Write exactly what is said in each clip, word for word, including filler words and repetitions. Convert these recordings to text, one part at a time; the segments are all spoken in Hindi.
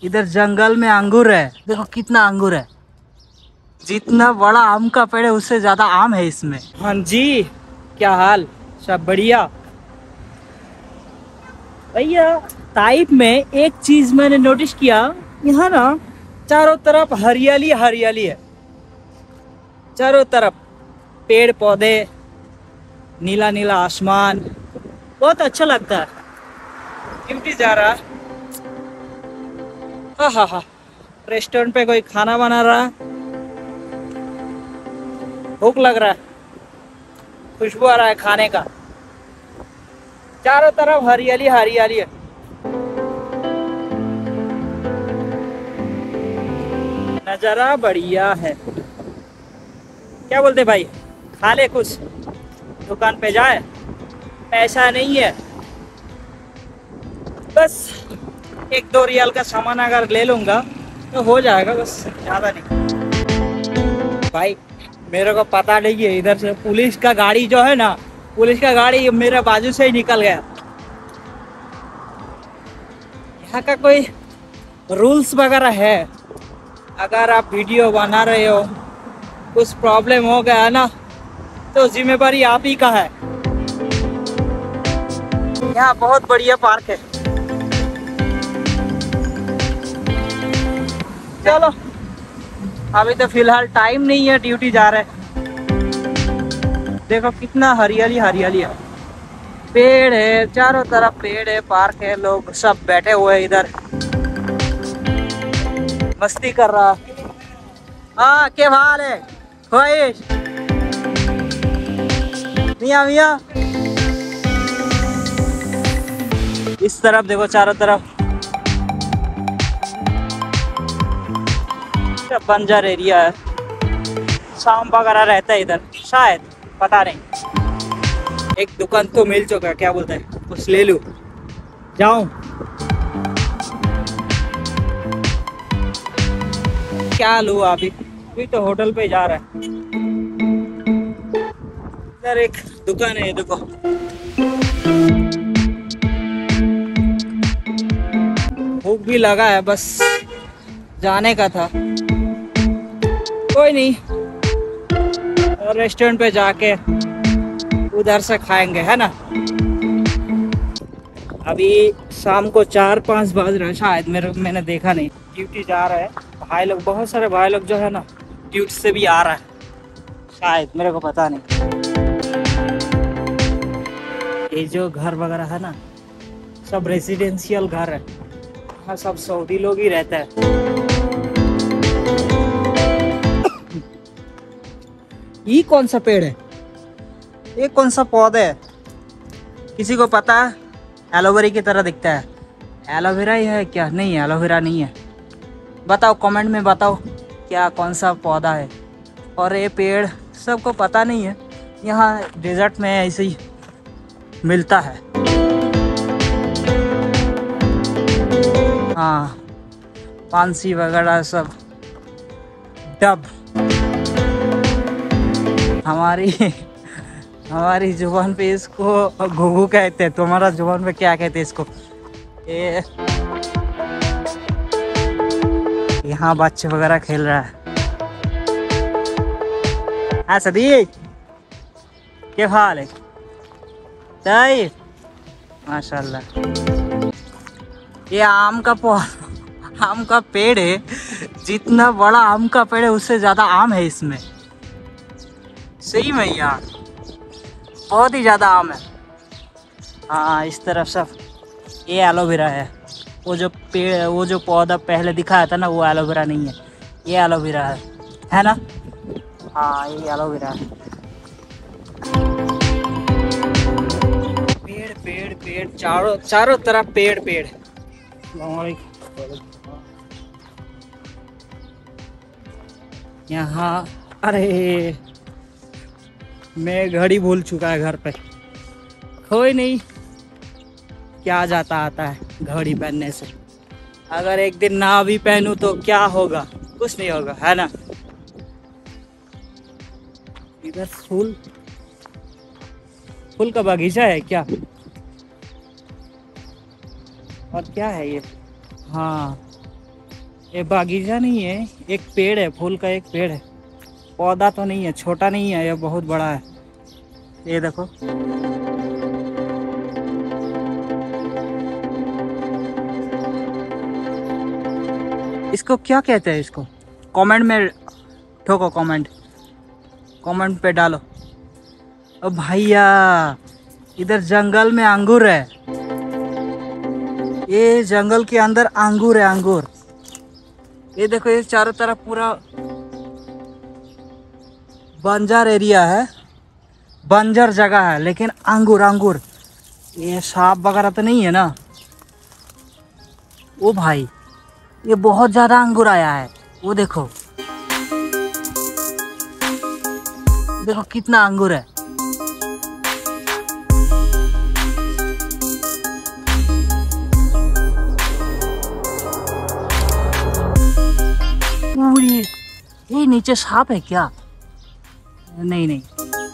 इधर जंगल में अंगूर है, देखो कितना अंगूर है। जितना बड़ा आम का पेड़ है उससे ज्यादा आम है इसमें। हाँ जी, क्या हाल, सब बढ़िया भैया। ताइप में एक चीज मैंने नोटिस किया, यहाँ ना चारों तरफ हरियाली हरियाली है। चारों तरफ पेड़ पौधे, नीला नीला आसमान, बहुत अच्छा लगता है। ड्यूटी जा रहा, हाँ हाँ हाँ, रेस्टोरेंट पे कोई खाना बना रहा, भूख लग रहा है, खुशबू आ रहा है खाने का। चारों तरफ हरियाली हरियाली है। नजारा बढ़िया है। क्या बोलते भाई, खा ले कुछ, दुकान पे जाए, पैसा नहीं है, बस एक दो रियल का सामान अगर ले लूंगा तो हो जाएगा, बस ज्यादा नहीं। भाई मेरे को पता नहीं है, इधर से पुलिस का गाड़ी जो है ना, पुलिस का गाड़ी मेरे बाजू से ही निकल गया। यहाँ का कोई रूल्स वगैरह है, अगर आप वीडियो बना रहे हो, कुछ प्रॉब्लम हो गया ना तो जिम्मेदारी आप ही का है। यहाँ बहुत बढ़िया पार्क है। चलो अभी तो फिलहाल टाइम नहीं है, ड्यूटी जा रहे हैं। देखो कितना हरियाली हरियाली है, पेड़ है चारों तरफ, पेड़ है, पार्क है, लोग सब बैठे हुए हैं इधर, मस्ती कर रहा। हाँ क्या हाल है ख्वाहिश, मियाँ मियाँ। इस तरफ देखो चारों तरफ बंजर एरिया है, शाम वगैरह रहता है इधर शायद, पता नहीं। एक दुकान तो मिल चुका है, क्या बोलते हैं, कुछ ले लूं, जाऊं, क्या लूं अभी, अभी तो होटल पे जा रहा है। इधर एक दुकान है, देखो भूख भी लगा है, बस जाने का था, कोई नहीं, रेस्टोरेंट पे जाके उधर से खाएंगे, है ना। अभी शाम को चार पाँच बज रहे शायद, मेरे मैंने देखा नहीं। ड्यूटी जा रहा है भाई लोग, बहुत सारे भाई लोग जो है ना ड्यूटी से भी आ रहा है शायद, मेरे को पता नहीं। ये जो घर वगैरह है ना सब रेजिडेंशियल घर है, हाँ सब सऊदी लोग ही रहते हैं। ये कौन सा पेड़ है, ये कौन सा पौधा है, किसी को पता है? एलोवेरा की तरह दिखता है, एलोवेरा ही है क्या? नहीं एलोवेरा नहीं है, बताओ कमेंट में बताओ क्या कौन सा पौधा है। और ये पेड़ सबको पता नहीं है, यहाँ डेजर्ट में ऐसे ही मिलता है। हाँ पांसी वगैरह सब डब, हमारी हमारी जुबान पे इसको घुघू कहते हैं, तुम्हारा जुबान पे क्या कहते हैं इसको? ये यहाँ बच्चे वगैरह खेल रहा है। हाँ सदी क्या हाल है? सही माशाल्लाह। ये आम का पौधा, आम का पेड़ है, जितना बड़ा आम का पेड़ है उससे ज्यादा आम है इसमें, सही में यार बहुत ही ज्यादा आम है। हाँ इस तरफ सब ये एलोवेरा है, वो जो पेड़, वो जो पौधा पहले दिखाया था ना वो एलोवेरा नहीं है, ये एलोवेरा है, है ना। हाँ ये एलोवेरा है। पेड़ पेड़ पेड़ चारों चारों तरफ पेड़ पेड़। यहाँ अरे मैं घड़ी भूल चुका है घर पे, कोई नहीं, क्या जाता आता है घड़ी पहनने से। अगर एक दिन ना भी पहनूं तो क्या होगा, कुछ नहीं होगा, है ना। इधर फूल फूल का बगीचा है क्या, और क्या है ये? हाँ ये बागीचा नहीं है, एक पेड़ है, फूल का एक पेड़ है, पौधा तो नहीं है, छोटा नहीं है, ये बहुत बड़ा है। ये देखो इसको क्या कहते हैं, इसको कमेंट में ठोको, कमेंट कमेंट पे डालो। ओ भैया इधर जंगल में अंगूर है, ये जंगल के अंदर अंगूर है, अंगूर। ये देखो ये चारों तरफ पूरा बंजर एरिया है, बंजर जगह है, लेकिन अंगूर अंगूर। ये सांप वगैरह तो नहीं है ना? ओ भाई ये बहुत ज्यादा अंगूर आया है, वो देखो देखो कितना अंगूर है। पूरी ये नीचे सांप है क्या? नहीं नहीं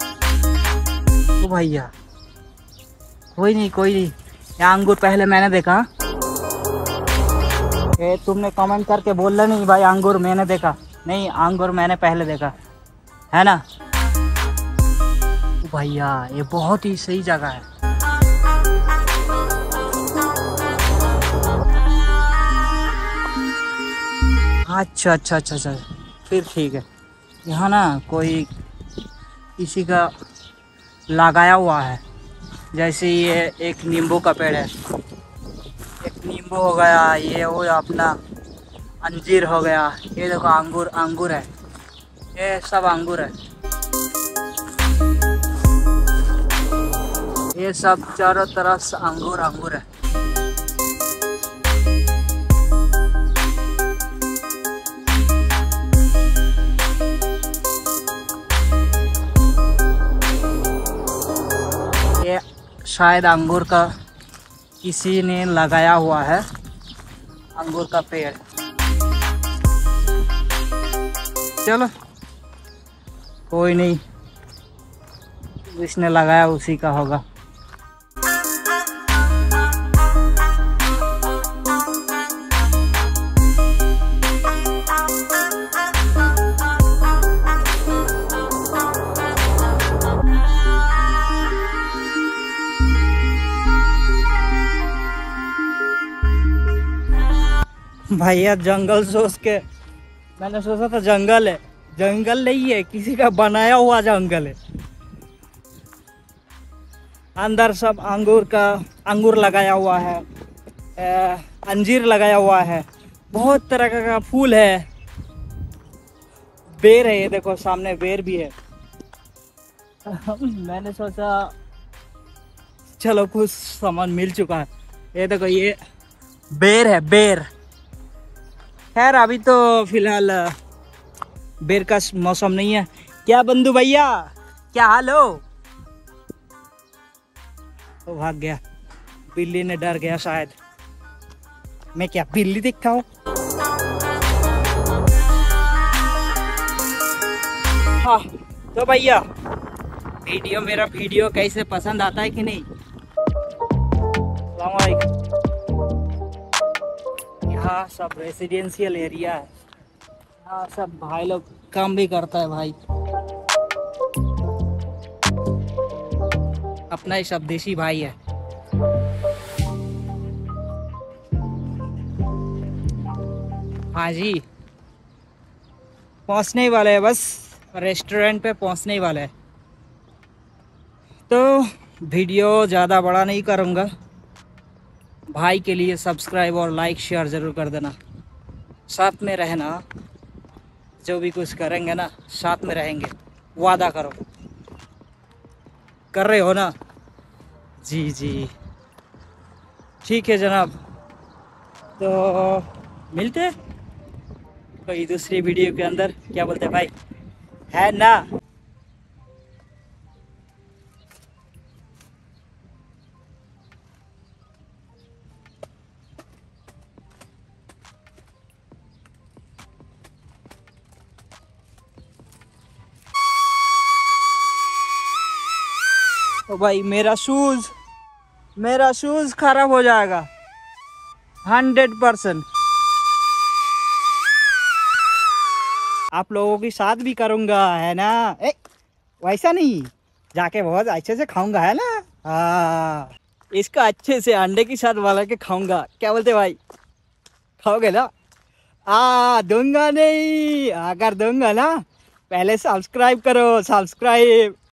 ओ भैया कोई नहीं कोई नहीं, ये अंगूर पहले मैंने देखा। ये तुमने कमेंट करके बोलना नहीं भाई अंगूर मैंने देखा, नहीं अंगूर मैंने पहले देखा है ना। ओ भैया ये बहुत ही सही जगह है। अच्छा अच्छा अच्छा अच्छा फिर ठीक है। यहाँ ना कोई किसी का लगाया हुआ है, जैसे ये एक नींबू का पेड़ है, एक नींबू हो गया, ये वो अपना अंजीर हो गया, ये देखो अंगूर अंगूर है, ये सब अंगूर है, ये सब चारों तरफ से अंगूर अंगूर है। ये शायद अंगूर का किसी ने लगाया हुआ है, अंगूर का पेड़। चलो कोई नहीं, जिसने लगाया उसी का होगा। भैया जंगल सोच के मैंने सोचा था जंगल है, जंगल नहीं है, किसी का बनाया हुआ जंगल है। अंदर सब अंगूर का अंगूर लगाया हुआ है, अंजीर लगाया हुआ है, बहुत तरह का, का फूल है, बेर है, ये देखो सामने बेर भी है। मैंने सोचा चलो कुछ सामान मिल चुका है। ये देखो ये बेर है, बेर। खैर अभी तो फिलहाल बेर का मौसम नहीं है। क्या बंधु भैया क्या हाल हो? तो भाग गया, बिल्ली ने डर गया शायद। मैं क्या बिल्ली दिखता हूँ? हाँ तो भैया वीडियो मेरा वीडियो कैसे पसंद आता है कि नहीं? अस्सलाम वालेकुम। यहाँ सब रेसिडेंशियल एरिया है, यहाँ सब भाई लोग काम भी करता है भाई, अपना ही सब देसी भाई है। हाँ जी पहुँचने ही वाले हैं, बस रेस्टोरेंट पे पहुँचने ही वाले हैं। तो वीडियो ज़्यादा बड़ा नहीं करूँगा, भाई के लिए सब्सक्राइब और लाइक शेयर ज़रूर कर देना, साथ में रहना, जो भी कुछ करेंगे ना साथ में रहेंगे, वादा करो, कर रहे हो ना? जी जी ठीक है जनाब, तो मिलते हैं कोई दूसरी वीडियो के अंदर, क्या बोलते हैं भाई, है ना? तो भाई मेरा शूज मेरा शूज खराब हो जाएगा हंड्रेड परसेंट। आप लोगों के साथ भी करूँगा, है ना? ए, वैसा नहीं, जाके बहुत अच्छे से खाऊंगा, है ना? हाँ, इसका अच्छे से अंडे के साथ वाला के खाऊंगा। क्या बोलते भाई, खाओगे ना? आ दूंगा नहीं, अगर दूंगा ना, पहले सब्सक्राइब करो, सब्सक्राइब।